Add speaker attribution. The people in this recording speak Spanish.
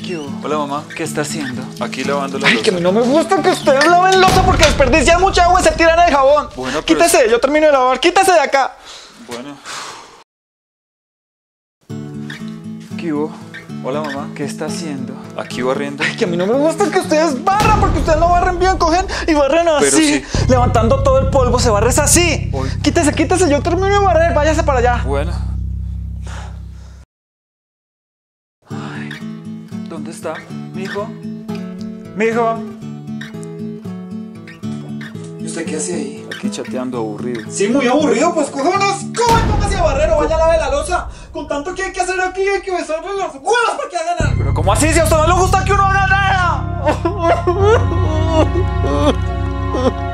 Speaker 1: ¿Qué hubo? Hola, mamá. ¿Qué está haciendo? Aquí lavando la
Speaker 2: Ay,
Speaker 1: loza.
Speaker 2: que a mí no me gusta que ustedes laven loza porque desperdician mucha agua y se tiran el jabón.
Speaker 1: Bueno, pero
Speaker 2: quítese, yo termino de lavar. Quítese de acá.
Speaker 1: Bueno. ¿Qué hubo? Hola, mamá. ¿Qué está haciendo? Aquí barriendo.
Speaker 2: Ay, que a mí no me gusta que ustedes barran porque ustedes no barren bien, cogen y barren así.
Speaker 1: Pero sí.
Speaker 2: Levantando todo el polvo, se barres así.
Speaker 1: Uy.
Speaker 2: Quítese, quítese, yo termino de barrer, váyase para allá.
Speaker 1: Bueno. Ay, ¿dónde está? ¿Mijo? ¿Mijo?
Speaker 2: ¿Y usted qué hace ahí?
Speaker 1: Aquí chateando, aburrido.
Speaker 2: Sí, muy aburrido, pues coge una escoba y póngase a barrer o vaya a lavar la loza. Con tanto que hay que hacer aquí, hay que besarle los huevos para que hagan algo. Pero ¿cómo así? Si a usted no le gusta que uno haga nada.